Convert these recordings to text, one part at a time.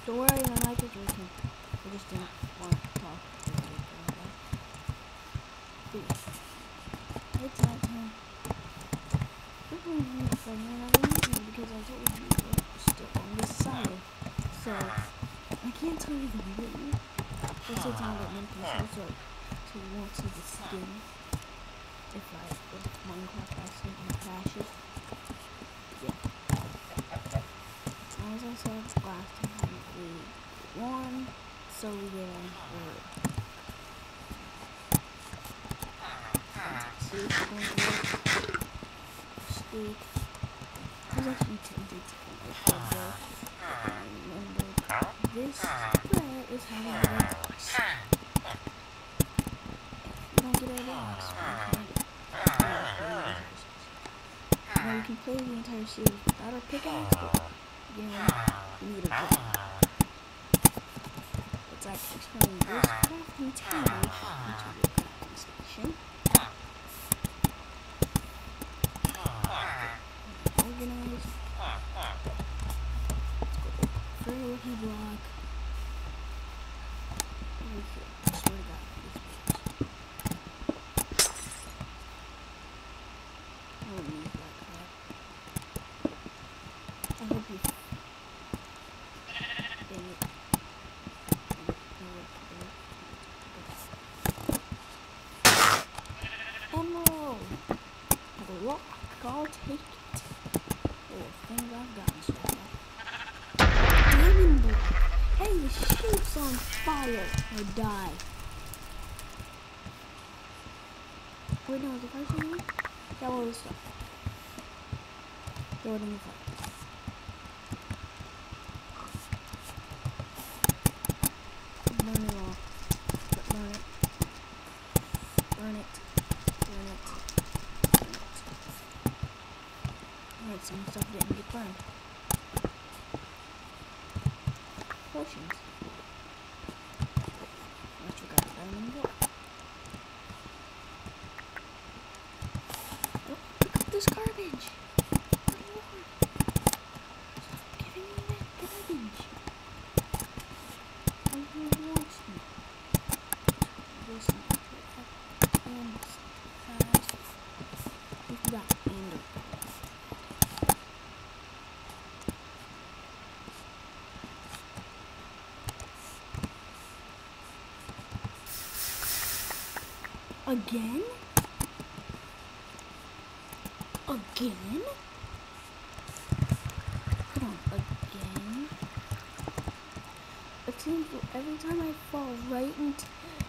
So we're in a night situation. I just didn't want to talk. It's night time. Because I told you we're still on this side. So I can't tell you the name. It's on the link so you won't see the skin if Minecraft accidentally crashes. Yeah. As I said last time, we won, so we get a see if we're going to work. Speak. I was actually tempted to come like that, but I remembered this square is how I get a box. If you don't get a box, now we can play the entire series without our pickaxe, but you need a book. Let's actually turn this crafting table into a crafting station. Organize. Let's go for a lucky block. Over here. I swear to God, this place. I don't need that crap. I hope you. Dang it. Emerald! The rock, I'll take it. Oh, thank God so far. Diamond block. Hey, the sheep's on fire. Or die. Wait, no, is the first one? That one was stuff. Throw it in the fire. Burn it all. Burn it. Burn it. Burn it. Burn it. Alright, some stuff didn't get burned. Potions. I forgot the diamond block. Oh, pick up this garbage. Stop giving me that garbage. Who wants me? This and fast. We've got ender. Again? Again? Come on, again? It seems every time I fall right into,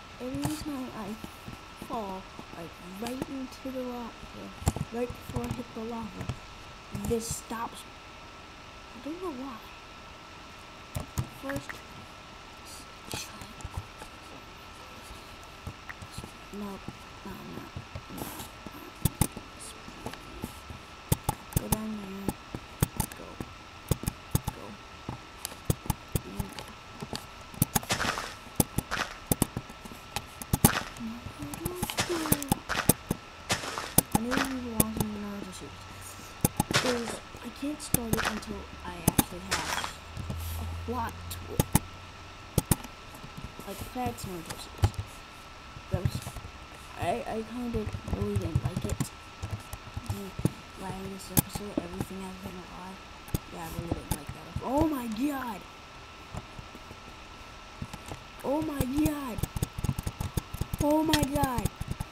like right into the lava, right before I hit the lava, this stops me. I don't know why. First, no. Go down there. Go. I know you want some Naruto series. I can't start it until I actually have a plot tool. Like Fats Naruto series. I kind of really didn't like it. The last episode, everything has been a lie. Yeah, I really didn't like that. Oh my God! Oh my God! Oh my God!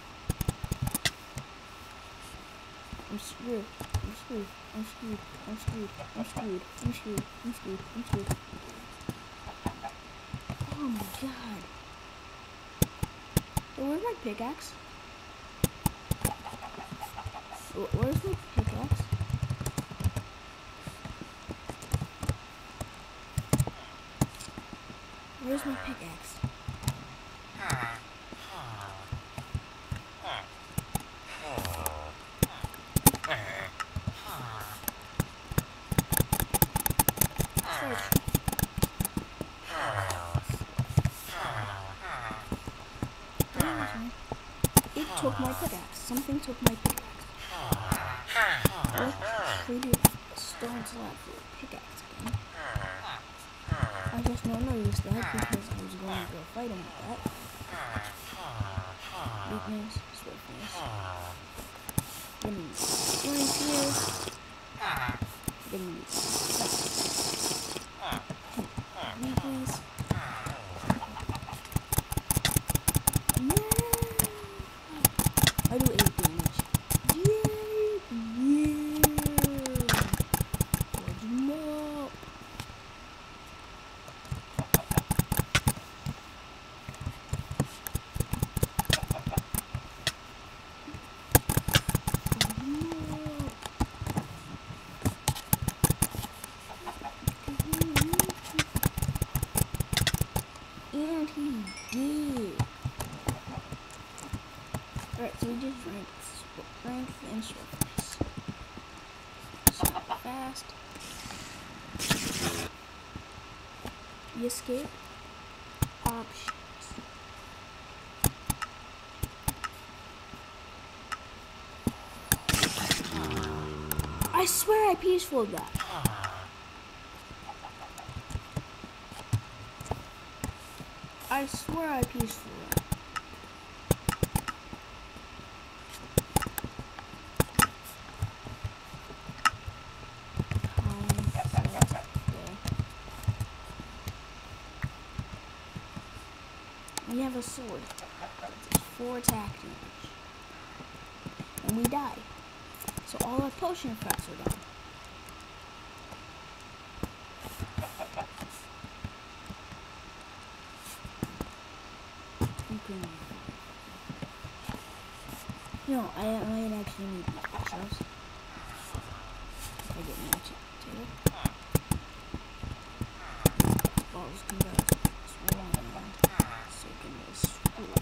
I'm screwed. I'm screwed. I'm screwed. I'm screwed. I'm screwed. I'm screwed. I'm screwed. I'm screwed. Oh my God! Hey, where's my pickaxe? Where's my pickaxe? Where's my pickaxe? Search. It took my pickaxe. Something took my pickaxe. Let's trade a stone slab for a pickaxe again. I just not noticed that because I was going to go fight him with that. Weakness, swiftness. Then we need strength here. Then we need fast. Weakness. Yeah! I do 8 damage. Yeah! Charge him up. And he did. Alright, so we did strength and swiftness. Super fast. You escape. Options. I swear I peaceful that. I swear I peaceful that. We have a sword. It's 4 attack damage. And we die. So all our potion effects are done. No, I might actually need these bookshelves. If I get more table. Balls can go swirl around. So can they swirl.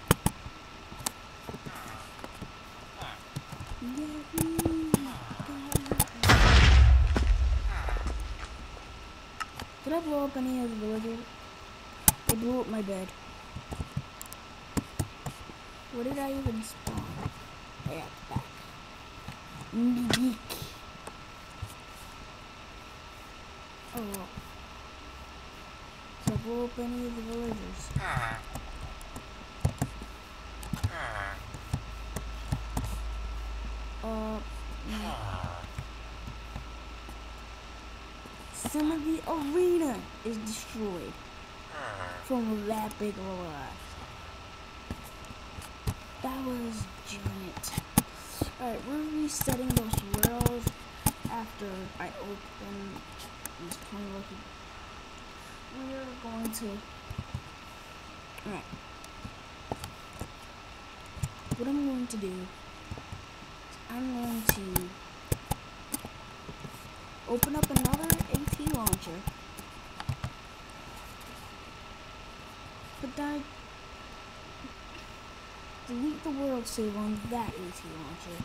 Did I blow up any of the villagers? They blew up my bed. Where did I even spawn? Yeah, back. Geek. Oh well. So blow up any of the villagers. No. Some of the arena is destroyed from that big blast. That was giant. Alright, we're resetting those worlds after I open these 20 lucky. We're going to. Alright. What I'm going to do is I'm going to open up another AT launcher. But then delete the world save on that AT launcher.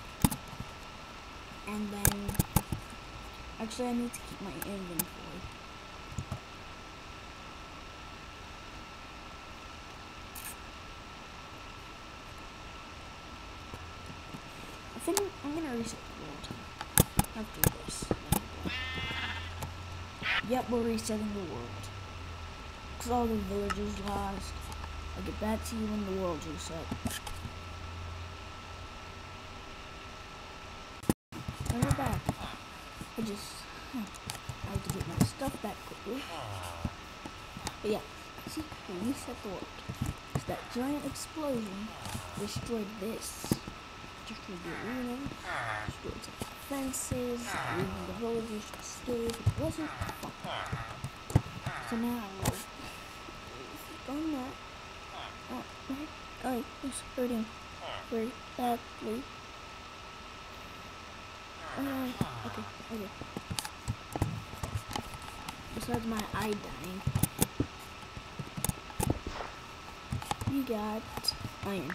And then actually I need to keep my inventory. I think I'm gonna reset the world after this. Yep, we're resetting the world. Cause all the villagers lost. I'll get back to you when the world's reset. And we're back. I have to get my stuff back quickly. But yeah, see, we reset the world. So that giant explosion destroyed this. Destroyed the arena, destroyed some fences, leaving the villagers to escape. It wasn't fun. So now, on that, oh, it's hurting very badly. Okay. Besides my eye dying, we got iron.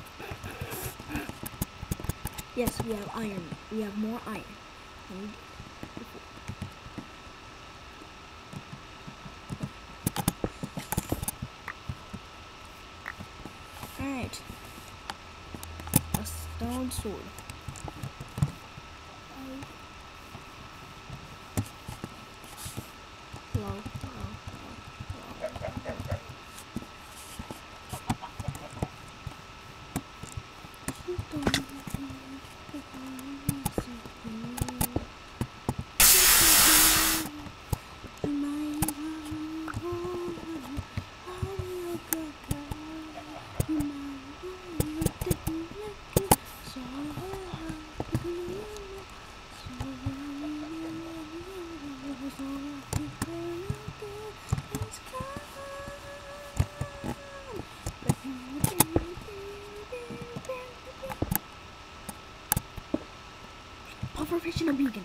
Yes, we have iron. We have more iron than we did before. Alright. A stone sword. Hello. a beacon.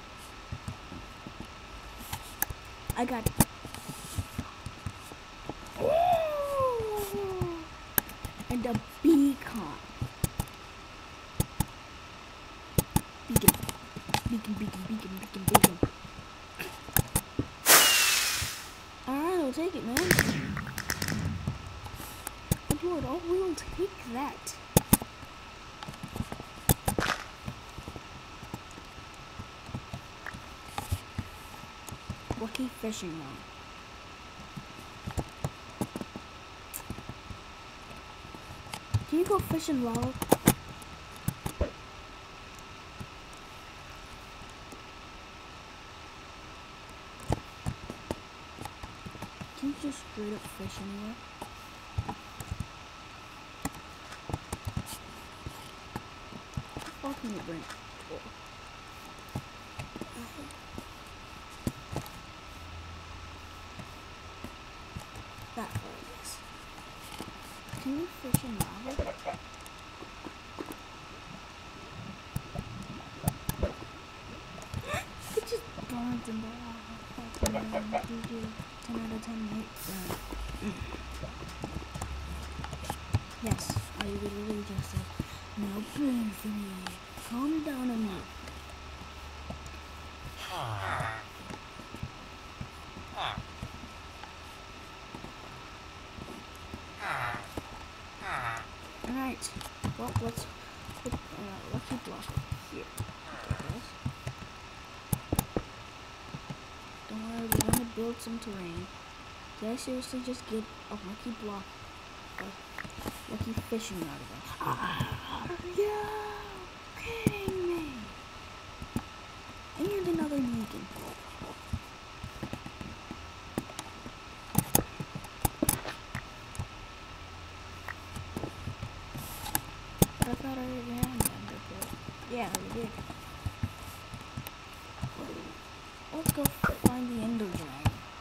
I got it. Oh! And a beacon. Beacon. Beacon, beacon, beacon, beacon, beacon. Alright, I'll take it, man. Good lord, I will take that. Lucky fishing rod. Can you go fishing lava? Can you just straight up fish anywhere? How can you bring that far, yes. Can you fish in lava? It just burns in the lava. GG. 10 out of 10, mate. Yes, I literally just said, now please for me. Calm down a minute. Alright, well, let's put lucky block here. Don't worry, we're gonna build some terrain. Did I seriously just get a lucky block? Lucky fishing rod again. Are you kidding me? And another beacon. I thought I already had that before. Yeah, we did. Let's go find the Ender Dragon.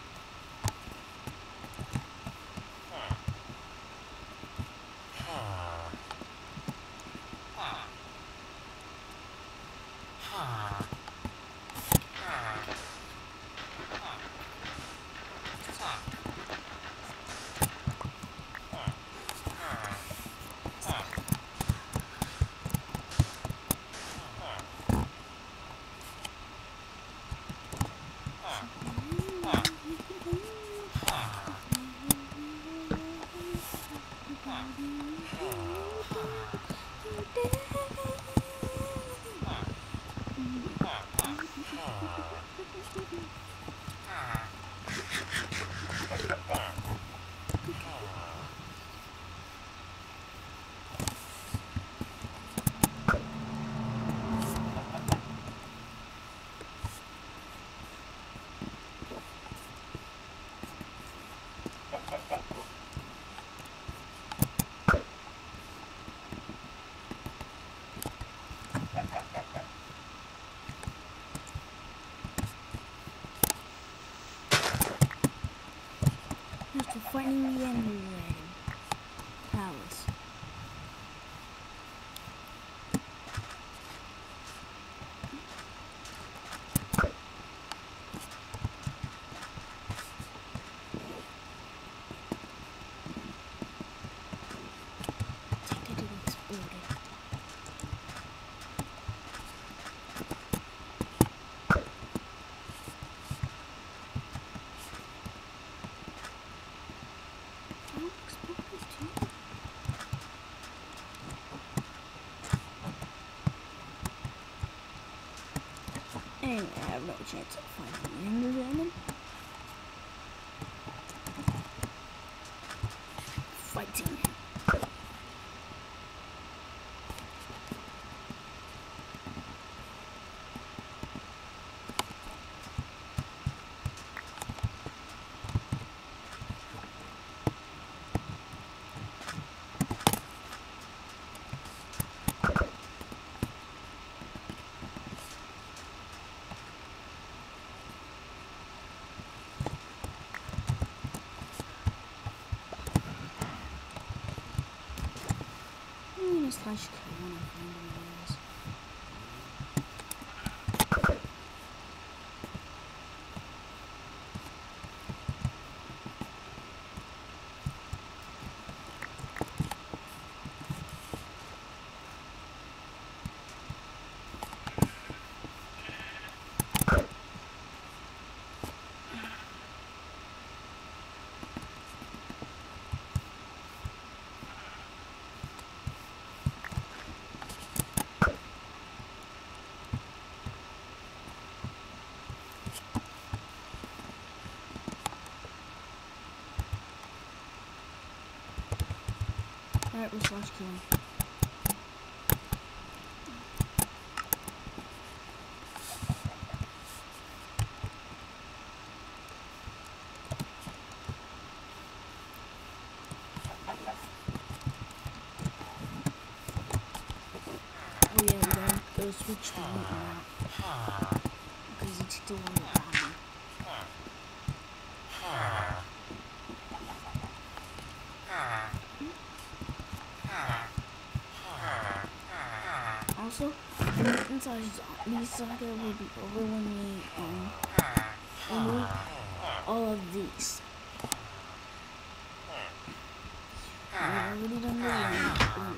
Finding the Ender Dragon Palace. Take it to explode it. Anyway, I have no chance of finding the Ender Dragon. Fighting. Slash kill when I find one of those. Alright, we'll start killing. Oh yeah, we gotta go switch the meat now. Because it's still on the bottom. Also, these saga will be over when we remove all of these. We've already done the one.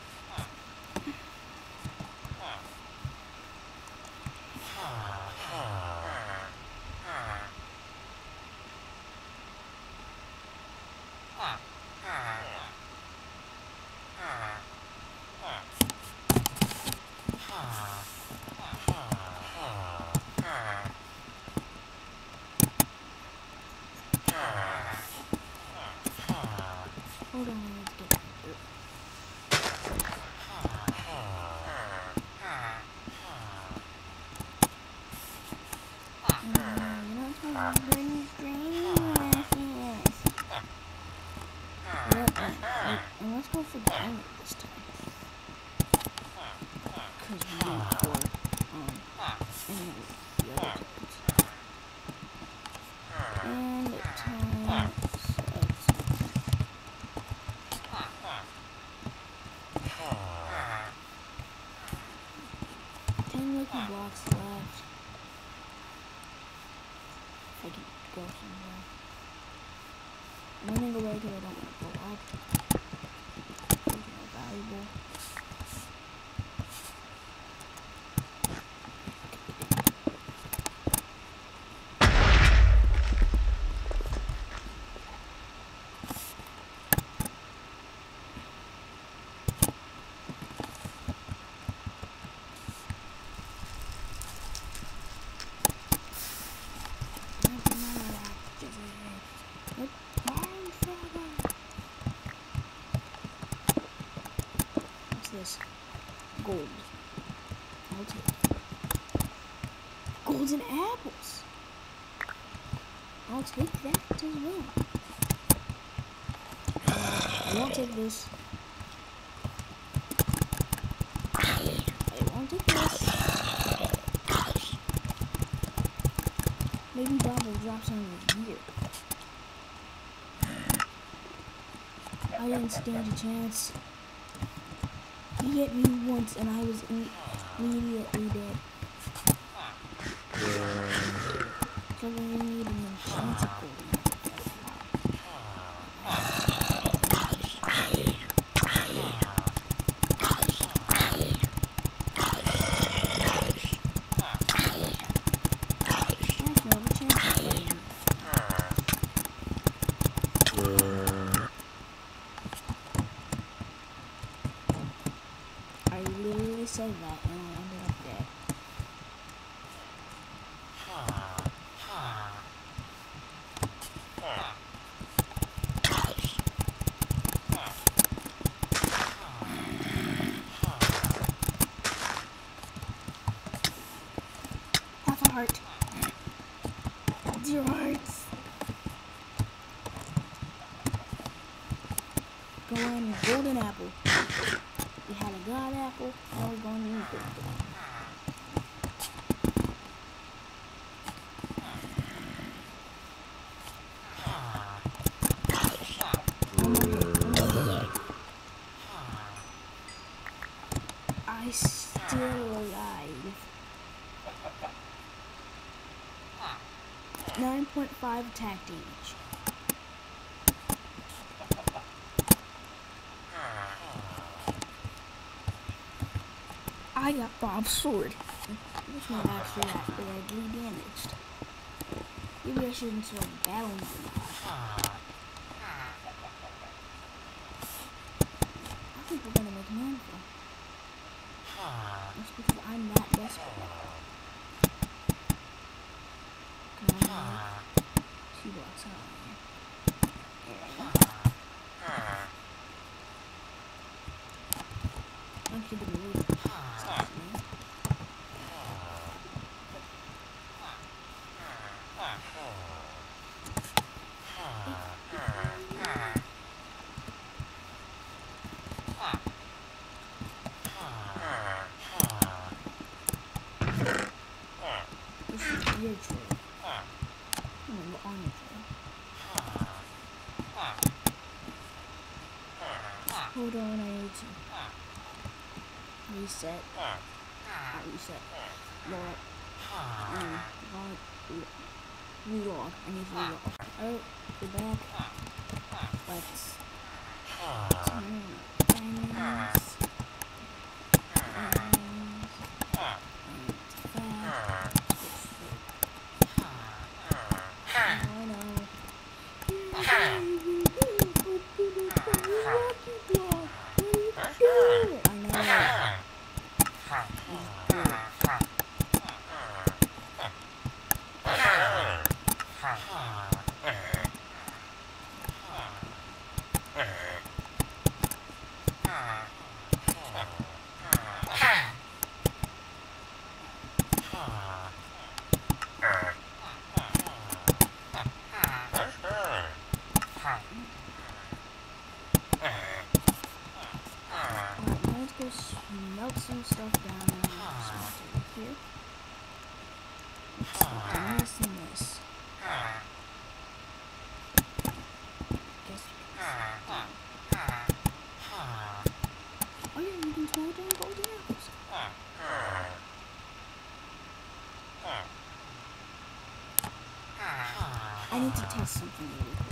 Hold on, let's get back to it. And let's go for diamond this time. Because we didn't for any of the other times. And times 10 lucky blocks left. If I can go somewhere. I'm gonna go right because I don't want to go up. It's more valuable. This gold. I'll take it. Golden apples. I'll take that as well. I won't take this. I won't take this. Maybe Bob will drop something here. I didn't stand a chance. He hit me once and I was immediately dead. So we need an enchanted golden. I literally said that and I ended up dead. Half a heart. 0 hearts. Go in golden apple. We had a god apple, now we're going to use golden. I still alive. 9.5 attack damage. I got Bob's sword. It's not actually that badly damaged. Maybe I shouldn't sword battle mode. I think we're gonna make an anvil. That's because I'm that desperate. Come on, 2 blocks out. There we go. your troll. No, the armor troll. Hold on, I need to reset. Not reset. Log. Relog. I need to relog. Oh, go back. Let's turn bangs. Melt some stuff down and smelt it here. Let's do this and this. Guess oh yeah, you can smell down golden apples. I need to test something really quick.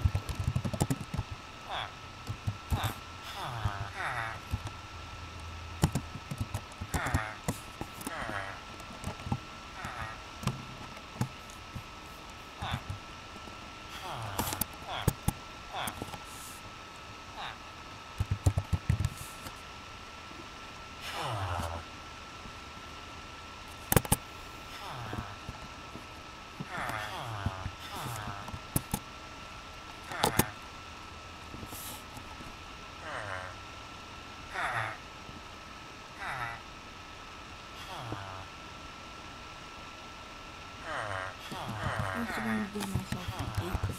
I'm going to give myself an apple.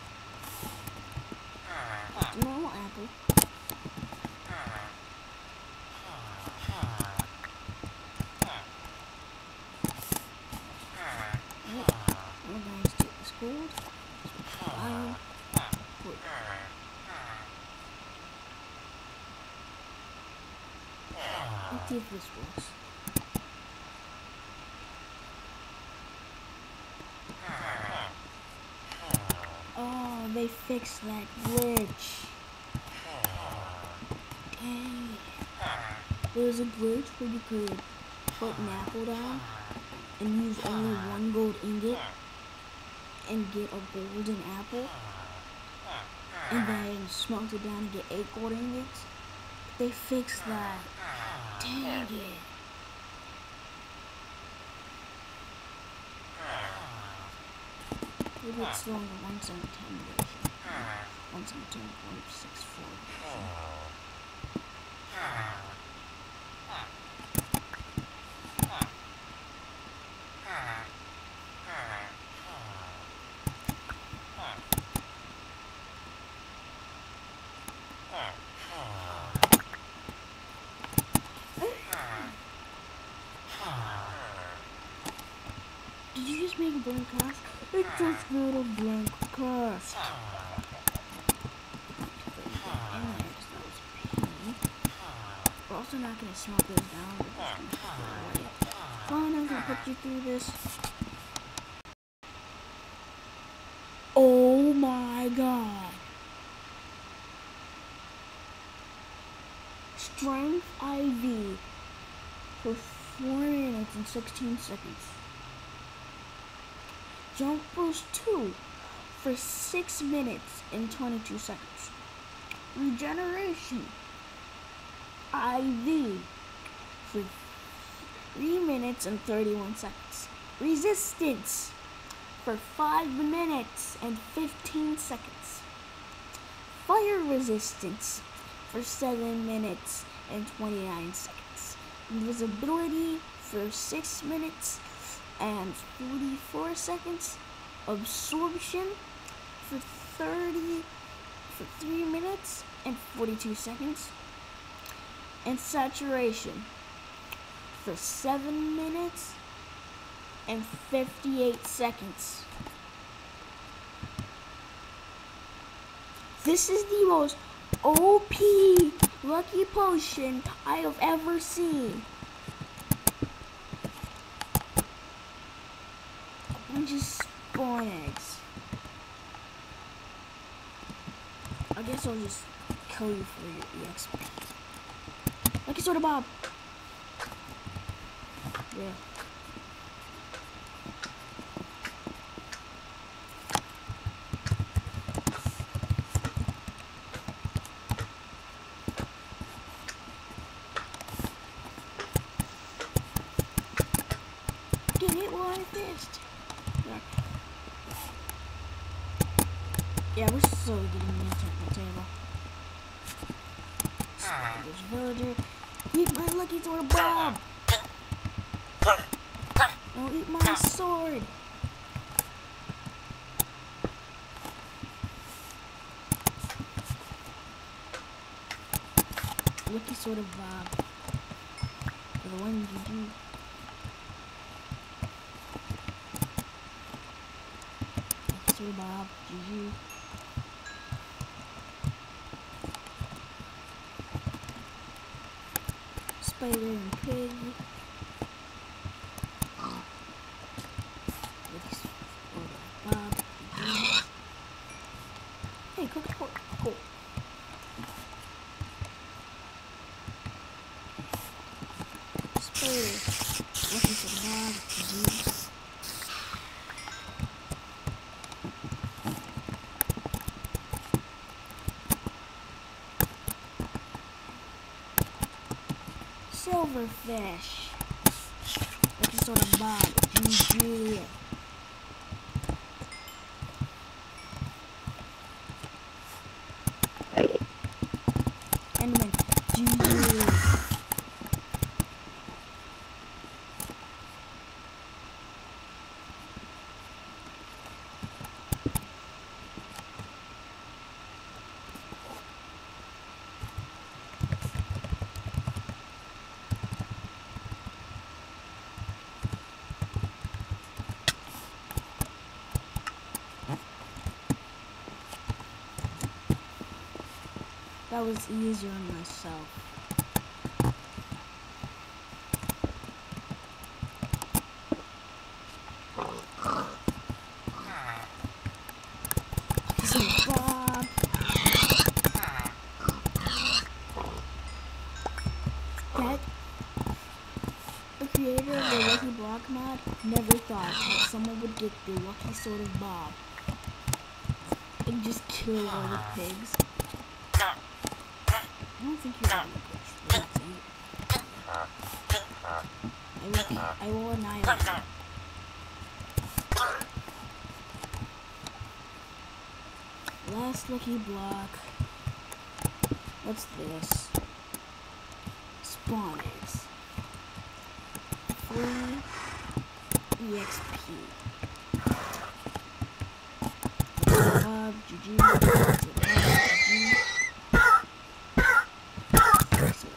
Just a normal apple. We're going to take this gold. Iron. Wood. Let's see if this works. Oh, they fixed that glitch. Dang. There was a glitch where you could put an apple down and use only one gold ingot and get a golden apple, and then smelt it down and get 8 gold ingots. They fixed that. Dang it. Maybe it's still on the 1.7.10 version. 1.7.10.64 version. Did you just make a blank cast? It just made a blank cast. We're also not going to smelt those down. We're just going to throw it away. Fine, I'm going to put you through this. Oh my god. Strength IV for 4 minutes and 16 seconds. Jump boost 2 for 6 minutes and 22 seconds. Regeneration IV for 3 minutes and 31 seconds. Resistance for 5 minutes and 15 seconds. Fire resistance for 7 minutes and 29 seconds. Invisibility for 6 minutes and 44 seconds. Absorption for 3 minutes and 42 seconds. And saturation for 7 minutes and 58 seconds. This is the most OP lucky potion I have ever seen. And just spawn eggs. I guess I'll just kill you for your EXP. Lucky Soda Bob. Yeah. Get it while I fished. Yeah, we're so getting into the table. There's villager. Eat my Lucky Soda Bob. Don't eat my sword. Lucky Soda Bob. For the one you do. Lucky Soda Bob. GG. Spider and pig. Lucky Soda Bob. GG. Hey, cook pork. Cool. Lucky Soda Bob. GG. Silverfish. Lucky Soda Bob. GG. Enderman. GG. That was easier on myself. So Bob. That the creator of the Lucky Block mod never thought that someone would get the Lucky Soda Bob and just kill all the pigs. I don't think you're gonna push. I will annihilate you. Last Lucky Block. What's this? Spawn eggs. Free EXP. GG. GG.